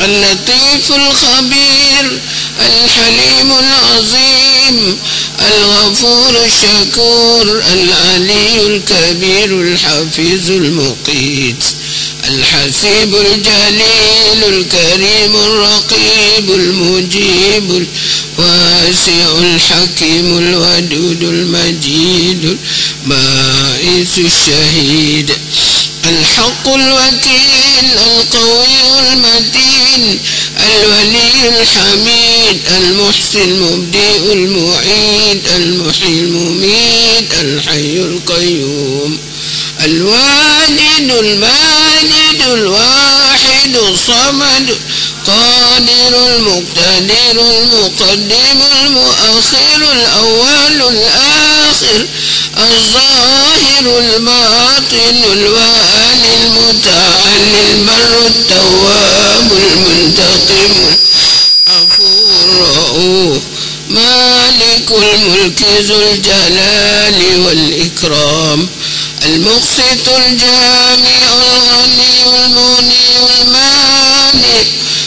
اللطيف الخبير الحليم العظيم الغفور الشكور العلي الكبير الحفيظ المقيت الحسيب الجليل الكريم الرقيب المجيب الواسع الحكيم الودود المجيد البائس الشهيد الحق الوكيل القوي المتين الولي الحميد المحسن المبدئ المعيد المحيي المميت الحي القيوم الواجد الماجد الواحد الصمد قادر المقتدر المقدم المؤخر الأول الآخر الظاهر الباطن الوالي المتعالي البر التواب المنتقم العفو الرؤوف مالك الملك ذو الجلال والإكرام المقسط الجامع الغني المغني المانع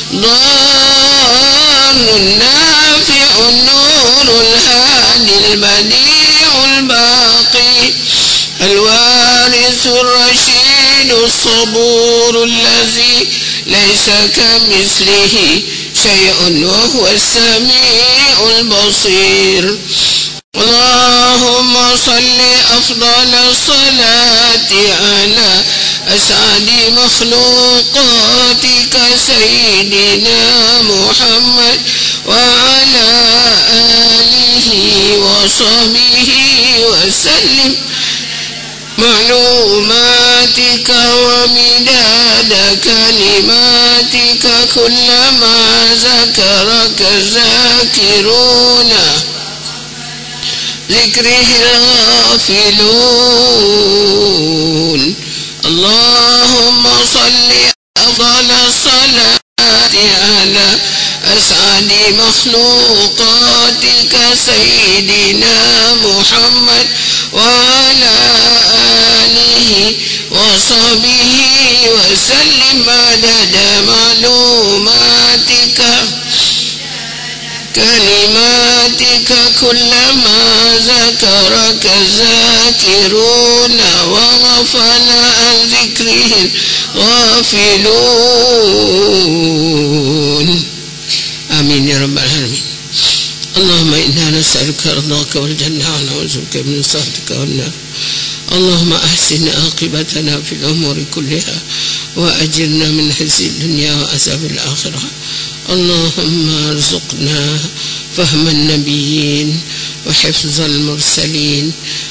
ضار النافع النور الهادي البديع الباقي الوارث الرشيد الصبور الذي ليس كمثله شيء وهو السميع البصير اللهم صل أفضل الصلاة على أسعد مخلوقاتك سيدنا محمد وعلى آله وصحبه وسلم معلوماتك ومداد كلماتك كلما ذكرك الذاكرون ذكره الغافلون اللهم صل أفضل الصلاة على أسعد مخلوقاتك سيدنا محمد وعلى آله وصحبه وسلم عدد معلوماتك كلماتك كلما ذكرك الذاكرون وغفل عن ذكره الغافلون آمين يا رب العالمين. اللهم إنا نسألك رضاك والجنة ونعوذ بك من سخطك والنار. اللهم أحسن عاقبتنا في الأمور كلها وأجرنا من خزي الدنيا وعذاب الآخرة. اللهم ارزقنا فهم النبيين وحفظ المرسلين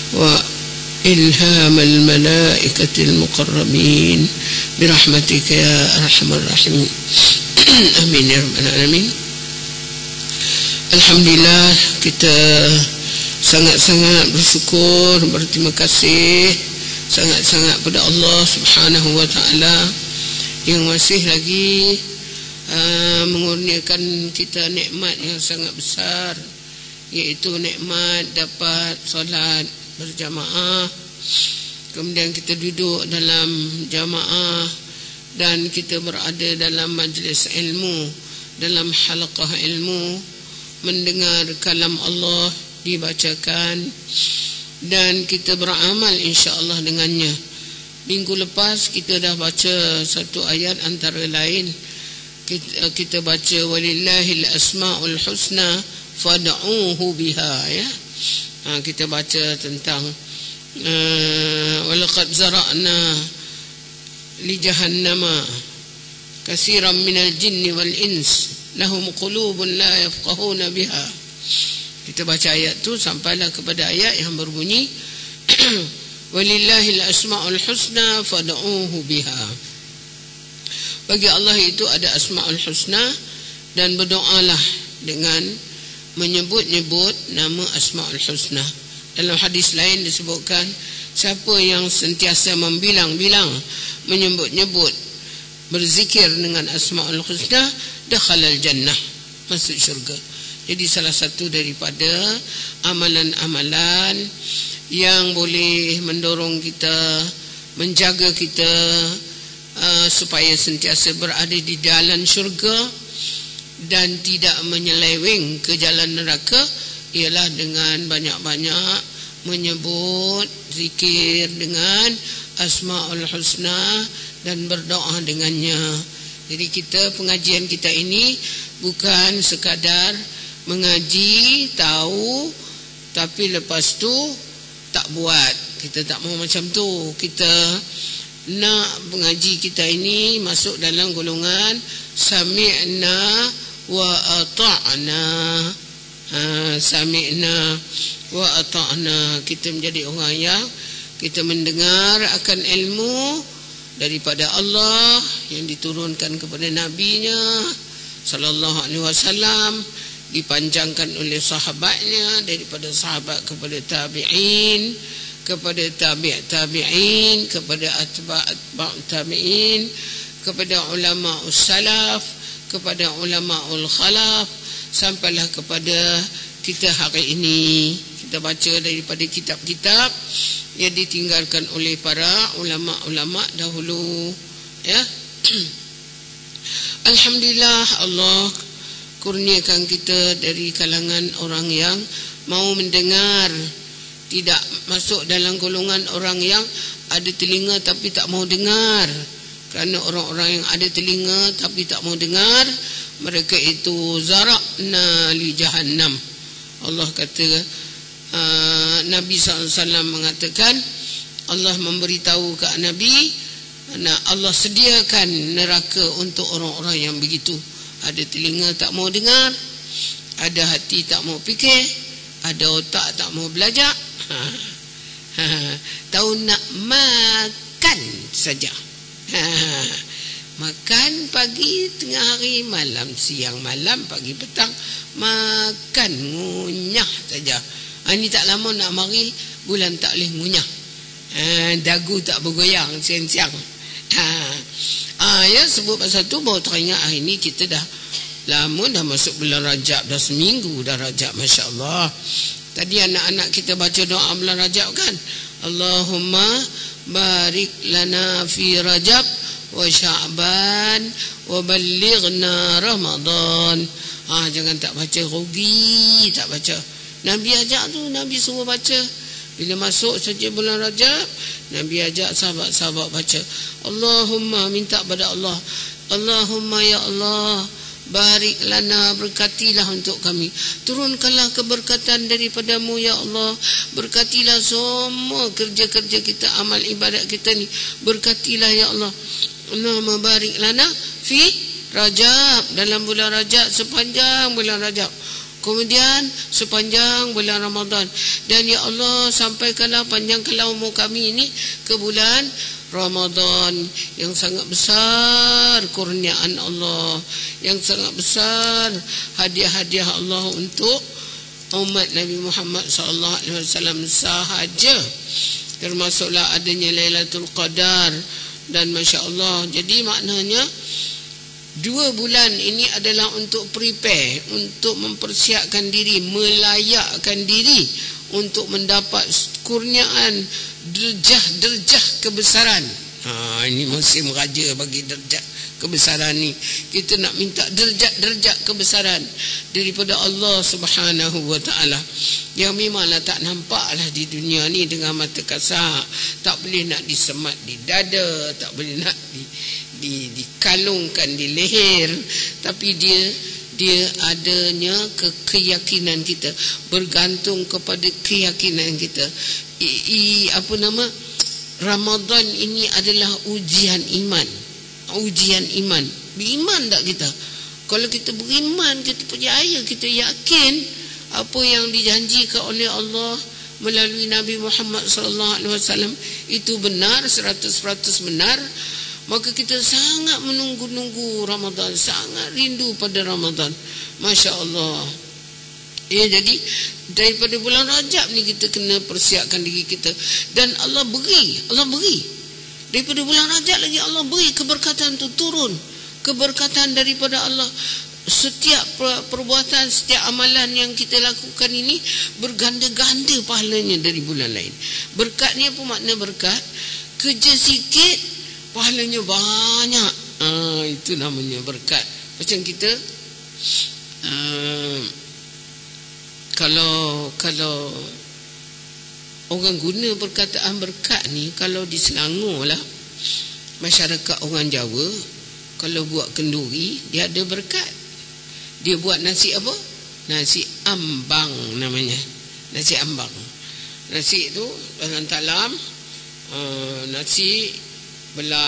وإلهام الملائكة المقربين برحمتك يا أرحم الراحمين. آمين يا رب العالمين. Alhamdulillah, kita sangat-sangat bersyukur, berterima kasih sangat-sangat pada Allah Subhanahu wa taala yang masih lagi mengurniakan kita nikmat yang sangat besar, iaitu nikmat dapat solat berjamaah, kemudian kita duduk dalam jamaah dan kita berada dalam majlis ilmu, dalam halaqah ilmu, mendengar kalam Allah dibacakan dan kita beramal insya-Allah dengannya. Minggu lepas kita dah baca satu ayat antara lain, kita baca walillahil asmaul husna fad'uhu biha, ya. Kita baca tentang walaqad zara'na li jahannama katsiran minal jinni wal ins lahum qulubun la yafqahuna biha. Kita baca ayat tu sampailah kepada ayat yang berbunyi walillahil asmaul husna fad'uhu biha. Bagi Allah itu ada asmaul husna dan berdoalah dengan menyebut-nyebut nama asmaul husna. Dalam hadis lain disebutkan siapa yang sentiasa membilang-bilang, menyebut-nyebut, berzikir dengan asmaul husna, dakhalal jannah, masuk syurga. Jadi salah satu daripada amalan-amalan yang boleh mendorong kita, menjaga kita supaya sentiasa berada di jalan syurga dan tidak menyeleweng ke jalan neraka, ialah dengan banyak-banyak menyebut zikir dengan Asmaul Husna dan berdoa dengannya. Jadi pengajian kita ini bukan sekadar mengaji, tahu, tapi lepas tu tak buat. Kita tak mau macam tu. Kita nak mengaji kita ini masuk dalam golongan sami'na wa ata'na. Sami'na wa ata'na. Kita menjadi orang yang kita mendengar akan ilmu daripada Allah yang diturunkan kepada Nabi-Nya sallallahu alaihi wasallam, dipanjangkan oleh sahabatnya, daripada sahabat kepada tabi'in, kepada tabi'in, kepada atba' tabi'in, kepada ulama' salaf, kepada ulama' khalaf, sampailah kepada kita hari ini. Kita baca daripada kitab-kitab yang ditinggalkan oleh para ulama' dahulu, ya. Alhamdulillah, Allah kurniakan kita dari kalangan orang yang mau mendengar, tidak masuk dalam golongan orang yang ada telinga tapi tak mau dengar. Kerana orang-orang yang ada telinga tapi tak mau dengar, mereka itu zara'na li jahannam. Allah kata, Nabi SAW mengatakan, Allah memberitahu ke Nabi, Allah sediakan neraka untuk orang-orang yang begitu. Ada telinga tak mau dengar, ada hati tak mau fikir, ada otak tak mau belajar, tahu nak makan saja. Makan pagi, tengah hari, malam, siang, malam, pagi, petang, makan, ngunyah saja. Ini tak lama nak mari bulan tak boleh ngunyah. Dagu tak bergoyang siang-siang. Ya, sebut pasal tu baru teringat hari ni kita dah lama dah masuk bulan Rajab, dah seminggu dah Rajab, masya-Allah. Tadi anak-anak kita baca doa bulan Rajab kan, Allahumma barik lana fi Rajab wa Sya'ban wa ballighna Ramadan. Jangan tak baca, rugi tak baca. Nabi ajak tu, Nabi suruh baca. Bila masuk saja bulan Rajab, Nabi ajak sahabat-sahabat baca, Allahumma, minta pada Allah, Allahumma ya Allah, barik lana, berkatilah untuk kami, turunkanlah keberkatan daripadamu ya Allah, berkatilah semua kerja-kerja kita, amal ibadat kita ni, berkatilah ya Allah. Allahumma barik lana fi Rajab, dalam bulan Rajab, sepanjang bulan Rajab, kemudian sepanjang bulan Ramadan, dan ya Allah sampaikanlah, panjangkanlah umur kami ini ke bulan Ramadan yang sangat besar kurniaan Allah, yang sangat besar hadiah-hadiah Allah untuk umat Nabi Muhammad SAW sahaja, termasuklah adanya Lailatul Qadar. Dan Masya Allah, jadi maknanya 2 bulan ini adalah untuk prepare, untuk mempersiapkan diri, melayakkan diri untuk mendapat kurniaan derjah-derjah kebesaran. Ini musim raja bagi derjat kebesaran ni. Kita nak minta derjat-derjat kebesaran daripada Allah Subhanahu wa taala, yang memanglah tak nampaklah di dunia ni dengan mata kasar. Tak boleh nak disemat di dada, tak boleh nak dikalungkan di leher, tapi dia adanya keyakinan kita, bergantung kepada keyakinan kita. Ramadan ini adalah ujian iman. Ujian iman. Beriman tak kita? Kalau kita beriman, kita percaya, kita yakin apa yang dijanjikan oleh Allah melalui Nabi Muhammad SAW itu benar, 100% benar, maka kita sangat menunggu-nunggu Ramadan, sangat rindu pada Ramadan. Masya Allah. Ya, jadi daripada bulan Rajab ni kita kena persiapkan diri kita. Dan Allah beri daripada bulan Rajab lagi, Allah beri keberkatan tu turun, keberkatan daripada Allah. Setiap perbuatan, setiap amalan yang kita lakukan ini berganda-ganda pahalanya dari bulan lain. Berkat ni apa makna berkat? Kerja sikit pahalanya banyak. Itu namanya berkat. Macam kita kalau orang guna perkataan berkat ni, kalau di Selangor lah, masyarakat orang Jawa kalau buat kenduri, dia ada berkat. Dia buat nasi apa? Nasi ambang namanya. Nasi ambang. Nasi itu dalam talam, nasi belah,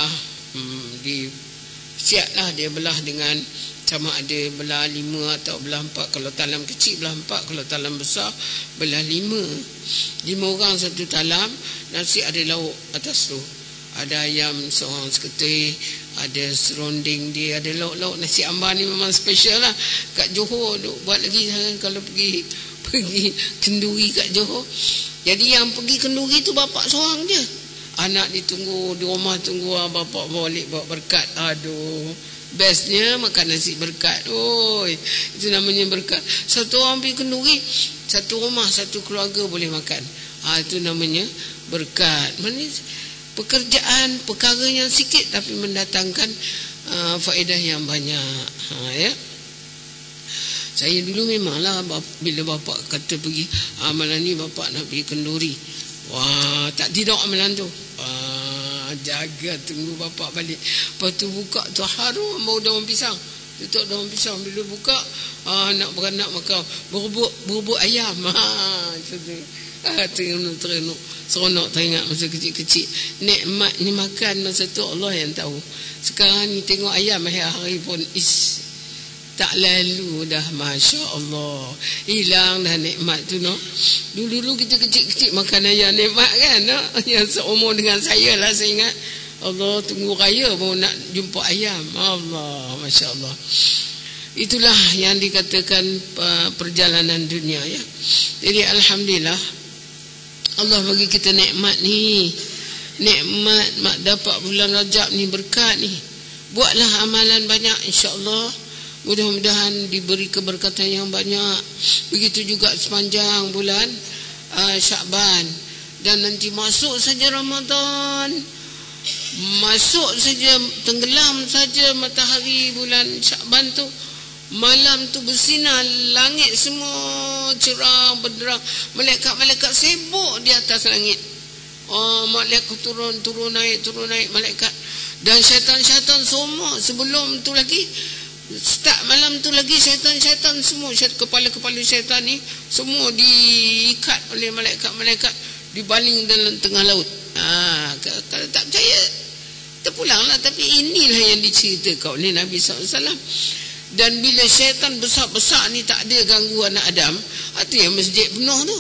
siap lah dia belah dengan, sama ada belah 5 atau belah 4. Kalau talam kecil belah 4, kalau talam besar belah 5. 5 orang satu talam. Nasi ada lauk atas tu, ada ayam seorang seketul, ada serunding dia, ada lauk-lauk. Nasi ambang ni memang special lah. Kat Johor buat lagi kalau pergi kenduri kat Johor. Jadi yang pergi kenduri tu bapak seorang je. Anak ditunggu di rumah, tunggu bapak balik bawa berkat. Aduh, bestnya makan nasi berkat. Oi, itu namanya berkat. Satu orang pergi kenduri, satu rumah, satu keluarga boleh makan. Itu namanya berkat. Maksudnya pekerjaan, perkara yang sikit tapi mendatangkan faedah yang banyak. Ya. Saya dulu memanglah bila bapak kata pergi amalan ni, bapak nak pergi kenduri. Wah, tak tidur amalan tu. Jaga tunggu bapak balik. Lepas tu buka tu harum bau daun pisang. Tutup daun pisang, bila buka nak beranak makan berebut ayam. Terenuk seronok teringat masa kecil-kecil. Nikmat ni makan masa tu Allah yang tahu. Sekarang ni tengok ayam hari-hari pun tak lalu dah, Masya Allah. Hilang dah nikmat tu, no. Dulu kita kecil-kecil makan ayam nikmat kan, no? Yang seumur dengan saya lah, saya ingat. Allah, tunggu raya baru nak jumpa ayam. Allah, Masya Allah. Itulah yang dikatakan perjalanan dunia, ya. Jadi Alhamdulillah, Allah bagi kita nikmat ni. Nikmat dapat bulan Rajab ni, berkat ni. Buatlah amalan banyak, insya-Allah. Mudah-mudahan diberi keberkatan yang banyak. Begitu juga sepanjang bulan Syakban. Dan nanti masuk saja Ramadan, masuk saja, tenggelam saja matahari bulan Syakban tu, malam tu bersinar, langit semua cerah benderang, malaikat-malaikat sibuk di atas langit. Malaikat turun naik malaikat. Dan syaitan-syaitan semua sebelum tu lagi, start malam tu lagi, syaitan-syaitan semua, kepala-kepala syaitan ni semua diikat oleh malaikat-malaikat, dibaling dalam tengah laut. Kalau tak percaya, terpulanglah. Tapi inilah yang diceritakan oleh Nabi SAW. Dan bila syaitan besar-besar ni tak ada ganggu anak Adam, itu yang masjid penuh tu.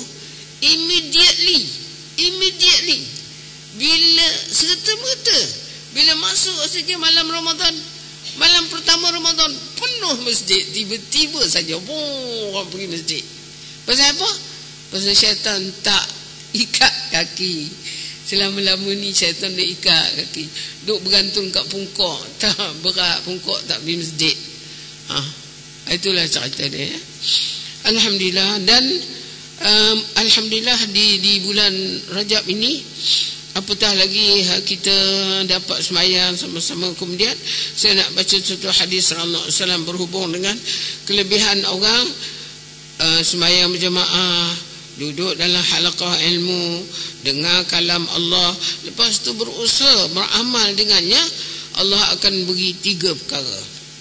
Immediately bila serta-merta, bila masuk saja malam Ramadan, malam pertama Ramadan, penuh masjid. Tiba-tiba saja orang pergi masjid. Pasal apa? Pasal syaitan tak ikat kaki. Selama-lama ni syaitan dia ikat kaki, duk bergantung kat pungkok. Tak berat pungkok, tak pergi masjid. Itulah cerita dia, ya. Alhamdulillah. Dan Alhamdulillah di bulan Rajab ini, apatah lagi kita dapat semayang sama-sama. Kemudian saya nak baca satu hadis Rasulullah SAW berhubung dengan kelebihan orang semayang berjamaah, duduk dalam halaqah ilmu, dengar kalam Allah, lepas tu berusaha beramal dengannya. Allah akan beri 3 perkara.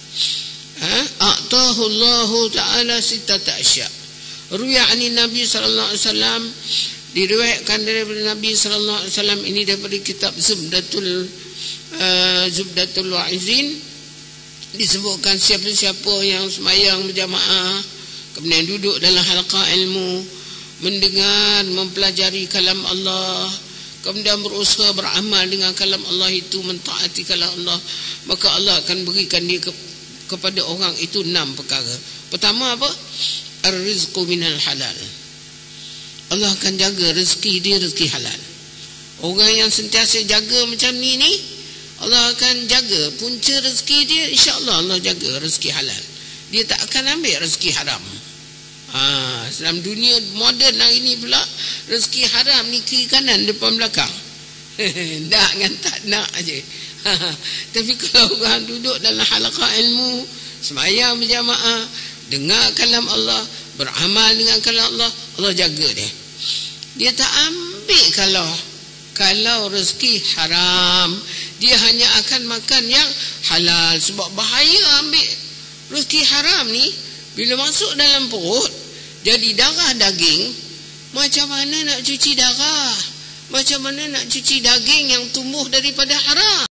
A'tahullahu ta'ala sittata asya. Ruya' Nabi sallallahu alaihi wasallam, diriwayatkan daripada Nabi sallallahu alaihi wasallam, ini daripada kitab Zubdatul Wa'izin, disebutkan siapa-siapa yang semayang berjamaah, kemudian duduk dalam halaqah ilmu, mendengar, mempelajari kalam Allah, kemudian berusaha beramal dengan kalam Allah itu, mentaati kalam Allah, maka Allah akan berikan dia kepada orang itu 6 perkara. Pertama apa? Ar-rizqu minal halal. Allah akan jaga rezeki dia, rezeki halal. Orang yang sentiasa jaga macam ni Allah akan jaga punca rezeki dia. InsyaAllah Allah jaga rezeki halal. Dia tak akan ambil rezeki haram. Dalam dunia moden hari ni pula, rezeki haram ni kiri kanan, depan belakang. Nak dengan tak nak aje. Tapi kalau orang duduk dalam halaqah ilmu, sembahyang berjamaah, dengar kalam Allah, beramal dengan kalam Allah, Allah jaga dia. Dia tak ambil kalau rezeki haram, dia hanya akan makan yang halal. Sebab bahaya ambil rezeki haram ni, bila masuk dalam perut jadi darah daging, macam mana nak cuci darah? Macam mana nak cuci daging yang tumbuh daripada haram?